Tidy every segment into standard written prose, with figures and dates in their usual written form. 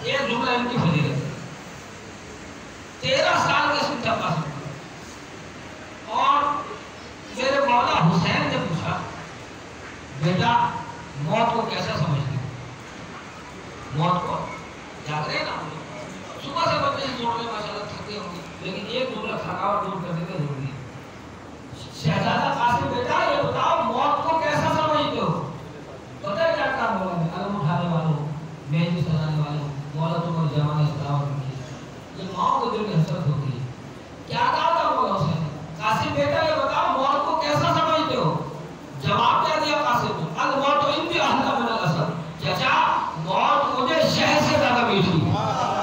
ایک جملہ ان کی فضیلت ہے، 13 سال کے سن تھا قاسم، اور میرے مولا حسین نے پوچھا بیٹا موت کو کیسا سمجھتے ہو؟ موت کو جاگ رہے نا صبح سے بچے جوڑ میں ماشاءاللہ تھکے ہوں گے، لیکن ایک جملہ تھکاوٹ دور کرنے کا ضروری ہے۔ شہزادہ قاسم بیٹا یہ بتاؤ موت کو کیسا سمجھتے ہو؟ پتہ ہے کیا کام ہوگا؟ علم اٹھانے والوں، مہندی سجانے والوں، مولا تمہر جوان اسلام کی، یہ ماں کو دل میں حسرت ہوتی ہے۔ کیا کہا تھا مولا حسین نے؟ قاسم بیٹا یہ بتاؤ موت کو کیسا سمجھتے ہو؟ جواب کیا دیا قاسم نے؟ الموت عندی احلی من الاسد، چچا موت مجھے شہد سے زیادہ میٹھی ہے۔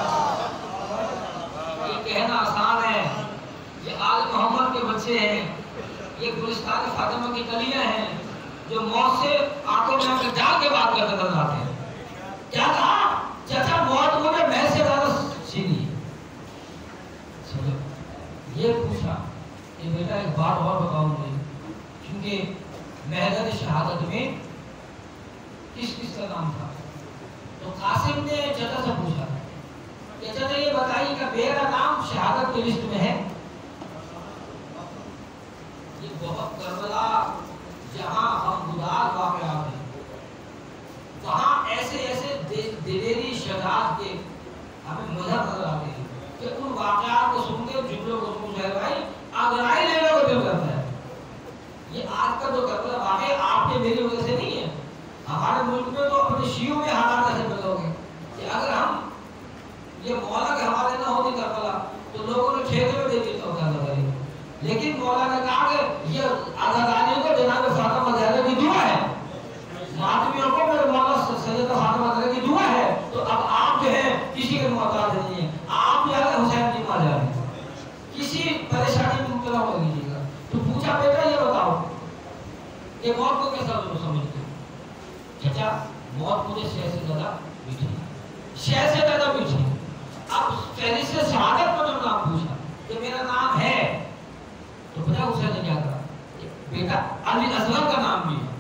یہ کہنا آسان ہے، یہ آل محمد کے بچے ہیں، یہ گلستان فاطمہ کی کلیاں ہیں جو موت سے آنکھوں میں آنکھ ڈال کے بات کرتے نظر آتے ہیں۔ کیا کہا؟ چچا موت مجھے میں سے زیادہ سینی ہے۔ سمجھو یہ پوچھا کہ بیٹا ایک بات اور بتاؤ مجھے، کیونکہ مہدت شہادت میں کس کس کا نام تھا؟ تو قاسم نے چچا سے پوچھا کہ چچا یہ بتائیے کہ میرا نام شہادت کی لسٹ میں ہے؟ یہ بہت کربلا جہاں ہم گزار واقعات ہیں، وہاں ایسے ایسے دلیری شجاعت کے ہمیں مظہر نظر آتے ہیں کہ ان واقعات کو سن کے جملوں کو سن جائے بھائی آگرائی لینے کو دل کرتا ہے۔ یہ آج کا جو کربلا واقعہ آپ کے میری وجہ سے نہیں ہے، ہمارے ملک میں تو اپنے شیعوں میں حالات ایسے بدل گئے کہ اگر ہم یہ مولا کے حوالے نہ ہوتی کربلا تو لوگوں نے ٹھیکے میں دے دیتا ہوتا ہے، لیکن مولا نے کہا کہ یہ آزادانی کو جناب فاطمہ زہرا کی دعا ہے، ماتمیوں کو میرے مولا سیدہ فاطمہ زہرا کی دعا ہے، تو اب آپ جو ہیں کسی کے محتاج نہیں ہیں، آپ بھی اگر حسین کی ماں جا رہے ہیں کسی پریشانی میں مبتلا ہو لیجیے گا۔ تو پوچھا بیٹا یہ بتاؤ کہ موت کو کیسا سمجھتے ہو؟ چچا موت مجھے شہد سے زیادہ میٹھی ہے، شہد سے زیادہ میٹھی ہے۔ اب فہرست سے شہادت میں جب نام پوچھا کہ میرا نام ہے تو پتہ حسین نے کیا کہا؟ بیٹا علی اصغر کا نام بھی ہے۔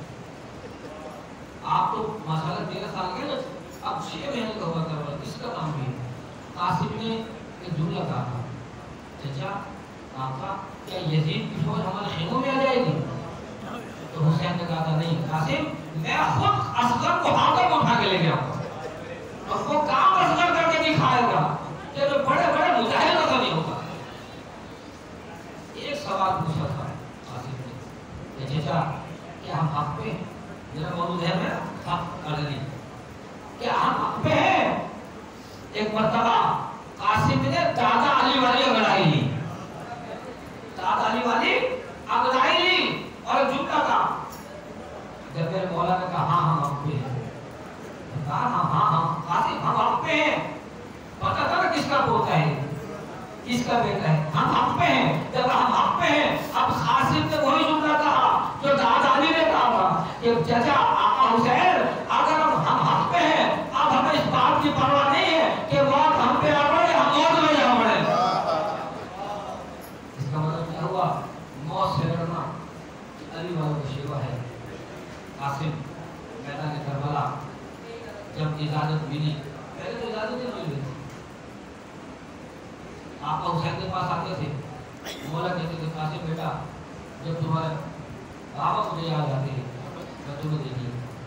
آپ تو ماشاءاللہ 13 سال کے اب 6 مہینے کا ہوا کربلا، اس کا نام بھی ہے۔ قاسم نے ایک جملہ کہا چچا آقا کیا یزید کی فوج ہمارے خیموں میں آ جائے گی؟ تو حسین نے کہا تھا نہیں قاسم میں خود اصغر کو ہاتھوں میں اٹھا کے لے گیا ہوں اور وہ کام اصغر کر کے دکھائے گا کہ جو بڑے بڑے مجاہدوں کا نہیں ہوگا۔ ایک سوال پوچھا تھا قاسم نے کہ چچا کیا ہم حق پہ ہیں؟ میرا موضوع ہے میں حق علی، کیا ہم حق پہ ہیں؟ ایک مرتبہ قاسم نے دادا علی والی اگڑائی لی، دادا علی والی اگڑائی لی اور جملہ کا جب میرے مولا نے کہا ہاں ہم حق پہ ہیں، کہا ہاں قاسم ہم حق پہ ہیں، پتہ تھا نا کس کا پوتا ہے کس کا بیٹا ہے، ہم حق پہ ہیں۔ جب ہم حق پہ ہیں اب قاسم نے وہی جملہ کہا جو دادا علی نے کہا تھا کہ چچا آقا حسین اگر ہم حق پہ ہیں اب ہمیں اس بات کی پرواہ نہیں ہے کہ موت ہم پہ آ پڑے ہم موت میں جا پڑے۔ اس کا مطلب کیا ہوا؟ موت سے ڈرنا علی والوں کا شیوا ہے۔ قاسم میدان کربلا جب اجازت ملی، پہلے تو اجازت نہیں مل رہی تھی، آقا حسین کے پاس آتے تھے، مولا کہتے تھے قاسم بیٹا جب تمہارے بابا مجھے یاد آتے ہیں میں تمہیں دیکھی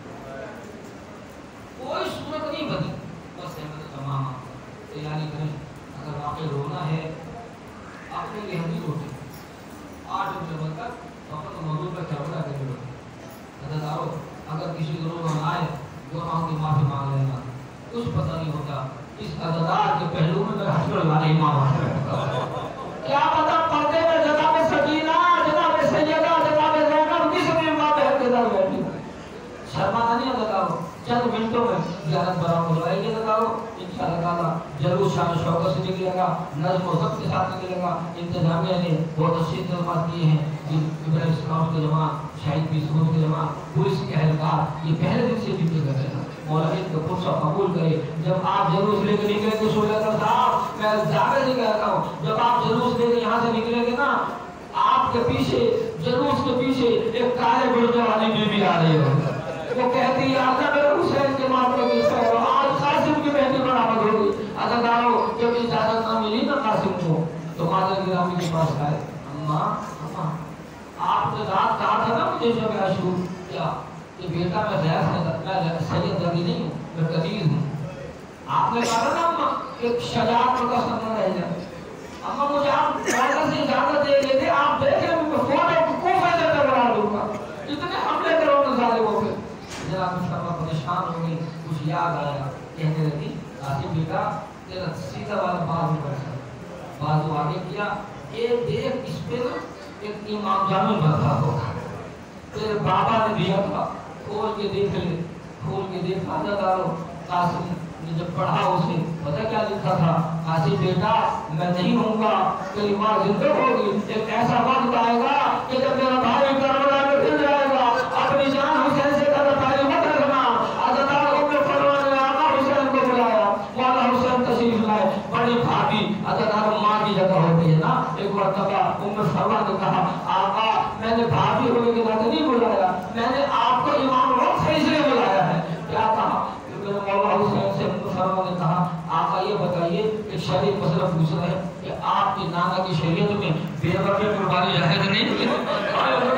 کوئی صورت نہیں بنی، بس احمد تمام تیاری کریں، اگر واقعی رونا ہے اپنے لیے ہم نہیں روتے، 8 بجے تک وقت موضوع پر کربلا کے لیے روتے۔ عزیزارو اگر کسی کو رونا آئے گناہوں کی معافی مانگ لینا، کچھ پتہ نہیں ہوتا اس عزادار کے پہلو میں میرا حشر والا امام ہے، کیا پتہ پردے میں جناب سکینہ جناب سیدہ جناب زینب کس میں ماں بہن کے در بیٹھی، شرمانا نہیں لگاؤ، چند منٹوں میں زیارت براؤں بلوائے گی لگاؤ، انشاءاللہ تعالیٰ ضرور شان شوقت سے نکلے گا، نظم و ضبط کے ساتھ نکلے گا۔ انتظامیہ نے بہت اچھی انتظامات کیے ہیں، ابراہیم اسکاؤٹ کے جماعت، شاہد پی سمود کے جماعت، پولیس کے اہلکار یہ پہلے دن سے ڈیوٹی کر رہے ہیں۔ مولانا کا فرصہ قبول کرے، جب آپ جلوس لے کے نکلے تو سولہ صاحب میں زیادہ نہیں کہتا ہوں، جب آپ جلوس لے کے یہاں سے نکلیں گے نا آپ کے پیچھے جلوس کے پیچھے ایک کالے برقع والی بیوی آ رہی ہے، وہ کہتی ہے آقا میرے حسین کے معاملے میں آج قاسم کی مہندی برآمد ہوگی، अदादारों जब इजाजत ना मिली ना कासिम को तो कादर गिरामी के पास आए, अम्मा अम्मा आपने रात कहा था ना मुझे जब आशूर क्या कि बेटा मैं सैयद रवि नहीं हूँ, मैं कदीर हूँ। आपने कहा ना अम्मा एक शजात का सपना रह जाए, अम्मा मुझे आप मौका से इजाजत दे देते, आप देख रहे मैं फोटो को फैले करवा दूंगा, इतने हमले करोगे जालिमों पे। जरा मुश्तफा परेशान हो गई, कुछ याद आया, कहने लगी आसिफ बेटा तेरा सीधा वाला बाजू बैठा, बाजू आगे किया, ये देख इस पे एक इमाम जामिल बैठा होगा, तेरे बाबा ने दिया था, खोल के देख ले, खोल के देखा दादारो। कासिम ने जब पढ़ा उसे पता क्या लिखा था, कासिम बेटा मैं नहीं होऊंगा, तेरी माँ जिंदा होगी, एक ऐसा वक्त आएगा कि जब मेरा भाई करबला में फिर जाएगा, अपनी जान हुसैन से ताल्लुक मत रखना। अज़दार उम्मे फरवा ने आका हुसैन को बुलाया, मौला हुसैन तशरीफ लाए, बड़ी भाभी अज़दार माँ की जगह होती है ना, एक मर्तबा उम्मे फरवा ने कहा आका मैंने भाभी होने के नाते नहीं बुलाया, मैंने आपको इमाम वक्त से इसलिए बुलाया है। क्या कहा? मेरे मौला हुसैन से फरवा ने कहा आका ये बताइए एक शरीफ मसला पूछ रहे हैं कि आपके नाना की शरीयत में बेवा की कुर्बानी जायज़ नहीं है।